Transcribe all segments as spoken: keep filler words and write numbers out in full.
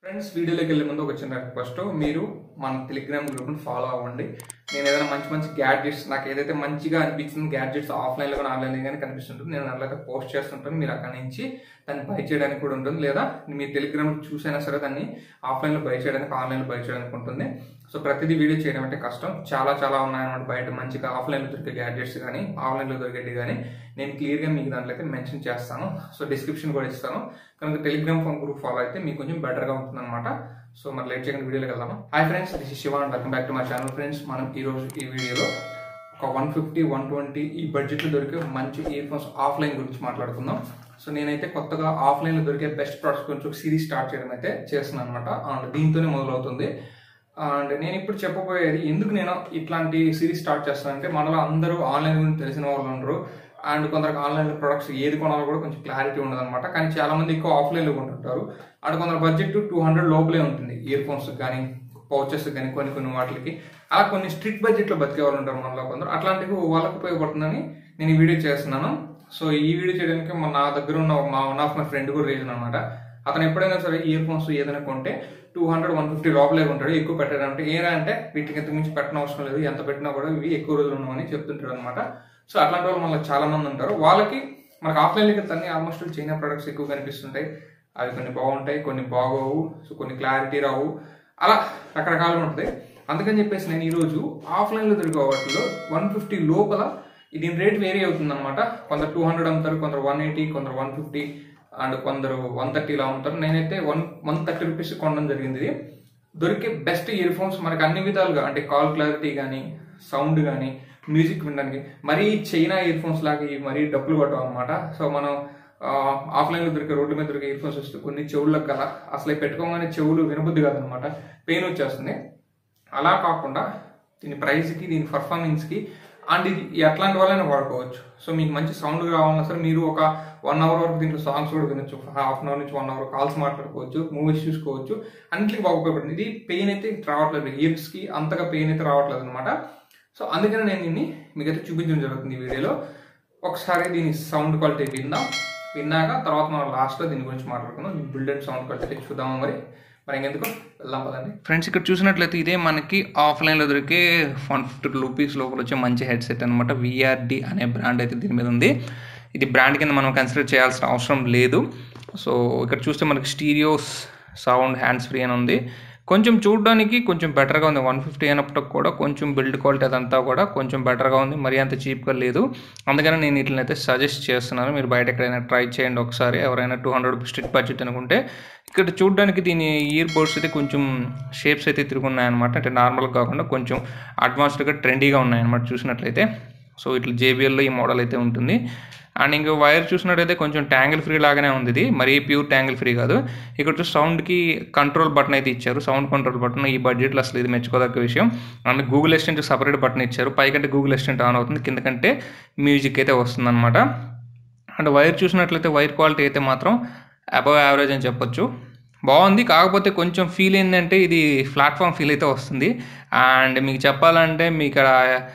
Friends వీడియోలోకి వెళ్ళే ముందు ఒక చిన్న రిక్వెస్ట్, మీరు మన టెలిగ్రామ్ గ్రూప్ని ఫాలో అవ్వండి. నేను ఏదైనా మంచి మంచి గ్యాడ్జెట్స్, నాకు ఏదైతే మంచిగా అనిపించింది గ్యాడ్జెట్స్ ఆఫ్లైన్లో కానీ ఆన్లైన్లో కానీ కనిపిస్తుంటుంది, నేను అలాగే పోస్ట్ చేస్తుంటాను. మీరు అక్కడి నుంచి దాన్ని బై చేయడానికి కూడా ఉంటుంది, లేదా మీ టెలిగ్రామ్ చూసైనా సరే దాన్ని ఆఫ్లైన్లో బై చేయడానికి ఆన్లైన్లో బై చేయడానికి ఉంటుంది. సో ప్రతిదీ వీడియో చేయడం అంటే కష్టం, చాలా చాలా ఉన్నాయన్నమాట బయట మంచిగా ఆఫ్లైన్లో దొరికే గ్యాడ్జెట్స్ కానీ ఆన్లైన్లో దొరికేది కానీ నేను క్లియర్గా మీకు దాంట్లో అయితే మెన్షన్ చేస్తాను. సో డిస్క్రిప్షన్ కూడా ఇస్తాను, కనుక టెలిగ్రామ్ ఫోన్ గ్రూప్ ఫాలో అయితే మీకు కొంచెం బెటర్గా ఉంటుంది అనమాట. సో మరి లేట్ చేయకుండా వీడియోలోకి వెళ్దాము. Hi friends, this is Shiva and welcome back to my channel. Friends, మనం ఈ రోజు ఈ వీడియోలో ఒక వన్ ఫిఫ్టీ వన్ ట్వంటీ ఈ బడ్జెట్లో దొరికే మంచి ఇయర్ ఫోన్స్ ఆఫ్లైన్ గురించి మాట్లాడుకుందాం. సో నేనైతే కొత్తగా ఆఫ్లైన్లో దొరికే బెస్ట్ ప్రొడక్ట్స్ గురించి ఒక సిరీస్ స్టార్ట్ చేయడం అయితే చేస్తున్నాను అనమాట. అండ్ దీంతోనే మొదలవుతుంది. అండ్ నేను ఇప్పుడు చెప్పబోయేది, ఎందుకు నేను ఇట్లాంటి సిరీస్ స్టార్ట్ చేస్తానంటే, మనలో అందరూ ఆన్లైన్ గురించి తెలిసిన వాళ్ళు ఉండరు. అండ్ కొందరికి ఆన్లైన్ ప్రొడక్ట్స్ ఏది కొనాలో కూడా కొంచెం క్లారిటీ ఉండదు అనమాట. కానీ చాలా మంది ఎక్కువ ఆఫ్లైన్లో కొంటుంటారు. అండ్ కొందరు బడ్జెట్ టూ హండ్రెడ్ లోపలే ఉంటుంది ఇయర్ ఫోన్స్ కానీ పౌచెస్ కానీ కొన్ని కొన్ని వాటికి. అలా కొన్ని స్ట్రిక్ట్ బడ్జెట్లో బతికే వాళ్ళు ఉంటారు మనలో కొందరు. అట్లాంటివి వాళ్ళకి ఉపయోగపడుతుందని నేను ఈ వీడియో చేస్తున్నాను. సో ఈ వీడియో చేయడానికి నా దగ్గర ఉన్న మా వన్ ఆఫ్ మై ఫ్రెండ్ కూడా రీజన్ అనమాట. అతను ఎప్పుడైనా సరే ఇయర్ ఫోన్స్ ఏదైనా కొంటే టూ హండ్రెడ్ వన్ ఫిఫ్టీ లోపలే ఉంటాడు. ఎక్కువ పెట్టాడంటే ఏనా అంటే వీటికి ఎంత మించి పెట్టిన అవసరం లేదు, ఎంత పెట్టినా కూడా ఇవి ఎక్కువ రోజులు ఉన్నామని చెప్తుంటాడు అనమాట. సో అట్లాంటి వాళ్ళు మనకు చాలా మంది ఉంటారు. వాళ్ళకి మనకు ఆఫ్లైన్లోకి అన్ని ఆల్మోస్ట్ చైనా ప్రొడక్ట్స్ ఎక్కువ కనిపిస్తుంటాయి. అవి కొన్ని బాగుంటాయి, కొన్ని బాగోవు, సో కొన్ని క్లారిటీ రావు, అలా రకరకాలుగా ఉంటుంది. అందుకని చెప్పేసి నేను ఈరోజు ఆఫ్లైన్లో దొరికే వాటిలో వన్ ఫిఫ్టీ లోపల దీని రేట్ వేరీ అవుతుంది అనమాట. కొందరు టూ హండ్రెడ్ అమ్ముతారు, కొందరు వన్ ఎయిటీ, కొందరు వన్ ఫిఫ్టీ అండ్ కొందరు వన్ థర్టీలా ఉంటారు. నేనైతే వన్ వన్ థర్టీ రూపీస్ కొనడం జరిగింది. ఇది దొరికే బెస్ట్ ఇయర్ ఫోన్స్ మనకి అన్ని విధాలుగా, అంటే కాల్ క్లారిటీ కానీ సౌండ్ కానీ మ్యూజిక్ వినడానికి. మరీ చైనా ఇయర్ ఫోన్స్ లాగా మరీ డబ్బులు కొట్టం అనమాట. సో మనం ఆఫ్లైన్లో దొరికే రోడ్డు మీద దొరికే ఇయర్ ఫోన్స్ వస్తే కొన్ని చెవులకు కదా అసలు పెట్టుకోగానే చెవులు వినబుద్ధి కాదనమాట, పెయిన్ వచ్చేస్తుంది. అలా కాకుండా దీని ప్రైస్కి, దీని పర్ఫార్మెన్స్కి అండ్ ఇది ఎట్లాంటి వాళ్ళైనా వాడుకోవచ్చు. సో మీకు మంచి సౌండ్ కావాలన్నా సరే మీరు ఒక వన్ అవర్ వరకు దీంట్లో సాంగ్స్ కూడా వినొచ్చు. హాఫ్ అన్ అవర్ నుంచి వన్ అవర్ కాల్స్ మాట్లాడుకోవచ్చు, మూవీస్ చూసుకోవచ్చు, అన్నింటికి బాగా ఉపయోగపడుతుంది. ఇది పెయిన్ అయితే రావట్లేదు, ఇయర్స్కి అంతగా పెయిన్ అయితే రావట్లేదు అనమాట. సో అందుకని నేను దీన్ని మీకైతే చూపించడం జరుగుతుంది ఈ వీడియోలో. ఒకసారి దీని సౌండ్ క్వాలిటీ విందాం, విన్నాక తర్వాత మనం లాస్ట్లో దీని గురించి మాట్లాడుకుందాం. బిల్డ్ అండ్ సౌండ్ క్వాలిటీ చూద్దాము. మరి మరి ఇంకెందుకు వెళ్దాం పదండి. ఫ్రెండ్స్, ఇక్కడ చూసినట్లయితే ఇదే మనకి ఆఫ్లైన్లో దొరికే వన్ ఫిఫ్టీ రూపీస్ లోపల వచ్చే మంచి హెడ్సెట్ అనమాట. విఆర్డి అనే బ్రాండ్ అయితే దీని మీద ఉంది. ఇది బ్రాండ్ కింద మనం కన్సిడర్ చేయాల్సిన అవసరం లేదు. సో ఇక్కడ చూస్తే మనకి స్టీరియోస్, సౌండ్, హ్యాండ్స్ ఫ్రీ అని ఉంది. కొంచెం చూడడానికి కొంచెం బెటర్గా ఉంది. వన్ ఫిఫ్టీ అయినప్పటికి కూడా కొంచెం బిల్డ్ క్వాలిటీ అదంతా కూడా కొంచెం బెటర్గా ఉంది, మరీ అంత చీప్గా లేదు. అందుకని నేను వీటిని అయితే సజెస్ట్ చేస్తున్నాను. మీరు బయట ఎక్కడైనా ట్రై చేయండి ఒకసారి, ఎవరైనా two hundred rupees strict budget అనుకుంటే. ఇక్కడ చూడడానికి దీని ఇయర్ బడ్స్ అయితే కొంచెం షేప్స్ అయితే తిరుగున్నాయన్నమాట. అంటే నార్మల్గా కాకుండా కొంచెం అడ్వాన్స్డ్గా ట్రెండీగా ఉన్నాయన్నమాట చూసినట్లయితే. సో ఇట్లా జేబిఎల్లో ఈ మోడల్ అయితే ఉంటుంది. అండ్ ఇంకో వైర్ చూసినట్టయితే కొంచెం ట్యాంగిల్ ఫ్రీ లాగానే ఉంది. ఇది మరీ ప్యూర్ ట్యాంగిల్ ఫ్రీ కాదు. ఇక్కడ సౌండ్కి కంట్రోల్ బటన్ అయితే ఇచ్చారు, సౌండ్ కంట్రోల్ బటన్. ఈ బడ్జెట్లో అసలు ఇది మెచ్చుకోదగ్గ విషయం. And Google assistant separate button ఇచ్చారు. పైకంటే గూగుల్ అసిస్టెంట్ ఆన్ అవుతుంది, కిందకంటే మ్యూజిక్ అయితే వస్తుంది అనమాట. అండ్ వైర్ చూసినట్లయితే వైర్ క్వాలిటీ అయితే మాత్రం అబవ్ యావరేజ్ అని చెప్పొచ్చు, బాగుంది. కాకపోతే కొంచెం ఫీల్ ఏంటంటే ఇది ప్లాట్ఫామ్ ఫీల్ అయితే వస్తుంది. అండ్ మీకు చెప్పాలంటే మీ ఇక్కడ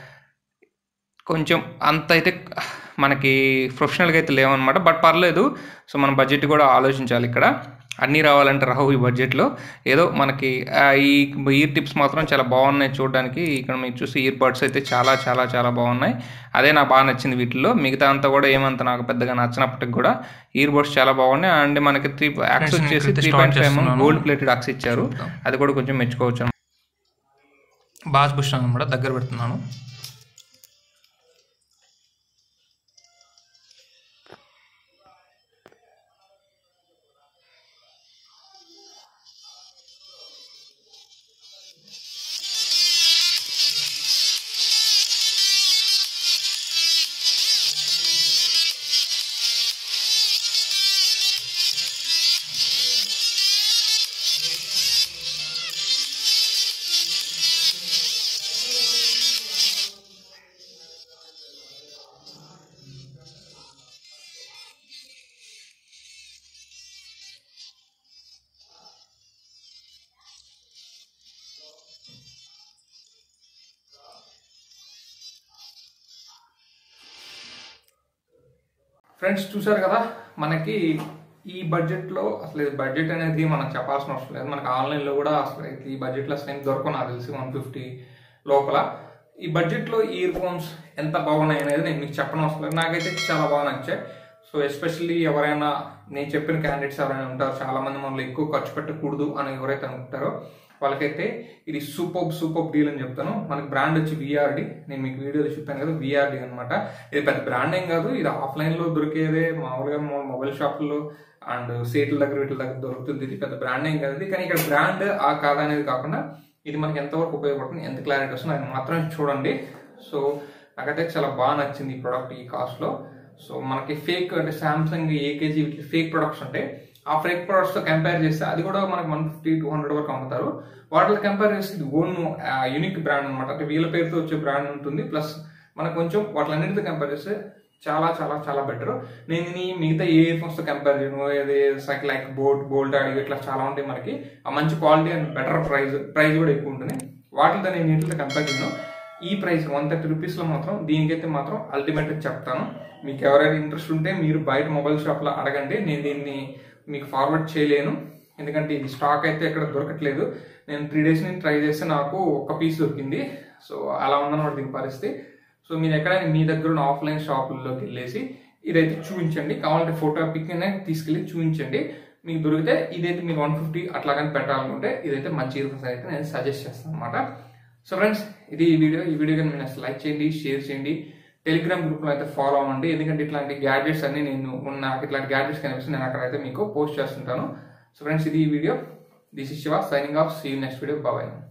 కొంచెం అంత అయితే మనకి ప్రొఫెషనల్గా అయితే లేవన్నమాట. బట్ పర్లేదు. సో మన బడ్జెట్ కూడా ఆలోచించాలి. ఇక్కడ అన్నీ రావాలంటే రావు ఈ బడ్జెట్లో. ఏదో మనకి ఈ ఇయర్ టిప్స్ మాత్రం చాలా బాగున్నాయి చూడడానికి. ఇక్కడ మీరు చూసి ఇయర్ బడ్స్ అయితే చాలా చాలా చాలా బాగున్నాయి. అదే నాకు బాగా నచ్చింది వీటిల్లో. మిగతా అంతా కూడా ఏమంత నాకు పెద్దగా నచ్చినప్పటికి కూడా ఇయర్ బడ్స్ చాలా బాగున్నాయి. అండ్ మనకి త్రీ యాక్స్ వచ్చేసి three point five gold plated aux ఇచ్చారు, అది కూడా కొంచెం మెచ్చుకోవచ్చు. బాస్ బుష్ అనమాట, దగ్గర పెడుతున్నాను. ఫ్రెండ్స్ చూసారు కదా, మనకి ఈ బడ్జెట్లో అసలు బడ్జెట్ అనేది మనం చెప్పాల్సిన అవసరం లేదు. మనకు ఆన్లైన్లో కూడా అసలు ఈ బడ్జెట్లో అసలు ఏం దొరకవు నాకు తెలిసి వన్ ఫిఫ్టీ లోపల. ఈ బడ్జెట్లో ఇయర్ ఫోన్స్ ఎంత బాగున్నాయి అనేది నేను మీకు చెప్పడం అవసరం లేదు. నాకైతే చాలా బాగా నచ్చాయి. సో ఎస్పెషల్లీ ఎవరైనా నేను చెప్పిన క్యాండిడేట్స్ ఎవరైనా ఉంటారో, చాలా మంది మనల్ని ఎక్కువ ఖర్చు పెట్టకూడదు అని ఎవరైతే అనుకుంటారో వాళ్ళకైతే ఇది సూపర్ సూపర్ డీల్ అని చెప్తాను. మనకి బ్రాండ్ వచ్చి విఆర్డి. నేను మీకు వీడియోలో చెప్పాను కదా, విఆర్డి అనమాట. ఇది పెద్ద బ్రాండ్ ఏం కాదు, ఇది ఆఫ్లైన్లో దొరికేదే మామూలుగా మొబైల్ షాపుల్లో అండ్ సీట్ల దగ్గర వీటి దగ్గర దొరుకుతుంది. ఇది పెద్ద బ్రాండ్ ఏం కాదు. కానీ ఇక్కడ బ్రాండ్ ఆ కాదా అనేది కాకుండా ఇది మనకి ఎంతవరకు ఉపయోగపడుతుంది, ఎంత క్లారిటీ వస్తుంది అది మాత్రమే చూడండి. సో నాకైతే చాలా బాగా నచ్చింది ఈ ప్రోడక్ట్ ఈ కాస్ట్లో. సో మనకి ఫేక్ అంటే సామ్సంగ్ ఏకేజీ వీటికి ఫేక్ ప్రొడక్ట్స్ ఉంటాయి. ఆ ఫేక్ ప్రొడక్ట్స్ తో కంపేర్ చేస్తే అది కూడా మనకి వన్ ఫిఫ్టీ టూ హండ్రెడ్ వరకు అమ్ముతారు. వాటితో కంపేర్ చేస్తే ఇది ఓన్ యూనిక్ బ్రాండ్ అనమాట. అంటే వీళ్ళ పేరుతో వచ్చే బ్రాండ్ ఉంటుంది. ప్లస్ మనకు కొంచెం వాటిలన్నిటితో కంపేర్ చేస్తే చాలా చాలా చాలా బెటర్. నేను ఇది మిగతా ఏ ఇయర్ ఫోన్స్ తో కంపేర్ చేయను. ఏది సైకిల్ లైక్ బోట్ బోల్ట్ ఆడి ఇట్లా చాలా ఉంటాయి మనకి. ఆ మంచి quality and better price price కూడా ఎక్కువ ఉంటుంది. వాటితో నేను వీటితో కంపేర్ చేయను. ఈ ప్రైస్ వన్ థర్టీ రూపీస్లో మాత్రం దీనికైతే మాత్రం అల్టిమేట్ చెప్తాను. మీకు ఎవరైనా ఇంట్రెస్ట్ ఉంటే మీరు బయట మొబైల్ షాప్లో అడగండి. నేను దీన్ని మీకు ఫార్వర్డ్ చేయలేను, ఎందుకంటే ఇది స్టాక్ అయితే ఎక్కడ దొరకట్లేదు. నేను త్రీ డేస్ నుంచి ట్రై చేస్తే నాకు ఒక్క పీస్ దొరికింది. సో అలా ఉందన్నమాట దీని పరిస్థితి. సో మీరు ఎక్కడైనా మీ దగ్గర ఉన్న ఆఫ్లైన్ షాపుల్లోకి వెళ్ళేసి ఇదైతే చూపించండి. కావాలంటే ఫోటో పిక్ తీసుకెళ్ళి చూపించండి. మీకు దొరికితే ఇదైతే మీరు వన్ ఫిఫ్టీ అట్లా కానీ పెట్టాలనుకుంటే ఇదైతే మంచి ఇయర్ ఫోన్స్ అయితే నేను సజెస్ట్ చేస్తాను అనమాట. సో ఫ్రెండ్స్, ఇది ఈ వీడియో ఈ వీడియో కానీ మీరు లైక్ చేయండి, షేర్ చేయండి, టెలిగ్రామ్ గ్రూప్లో అయితే ఫాలో అవ్వండి. ఎందుకంటే ఇట్లాంటి గ్యాడ్జెట్స్ అన్ని నేను నాకు ఇట్లాంటి గ్యాడ్జెట్స్ కనిపిస్తే నేను అక్కడైతే మీకు పోస్ట్ చేస్తుంటాను. సో ఫ్రెండ్స్, ఇది ఈ video. This is Shiva signing off. See you next video. Bye.